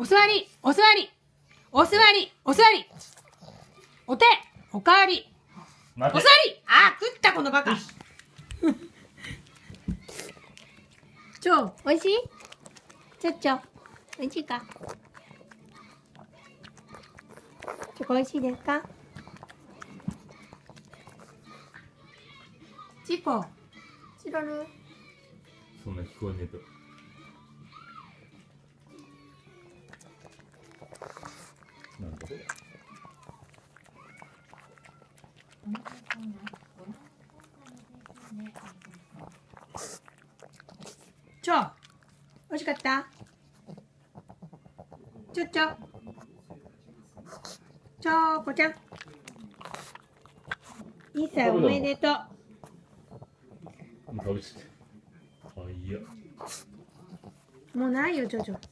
お座り、お座り、お座り、お座り。お手、おかわり。お座り。あー、食ったこのバカ。 おいしい？ちょっちょ、おいしいか？チョコおいしいですか？ チコ。 チロル。 そんな聞こえねえと。なんだこれ。 ちょ。美味しかった？ちょちょ。ちょこちゃん。1歳おめでとう。 食べちゃって。あ、いや。 もうないよ、ちょちょ。